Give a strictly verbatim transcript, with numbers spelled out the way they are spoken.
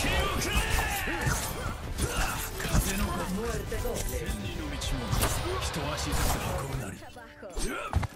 風の子千里の道も一足ずつ運ぶなり。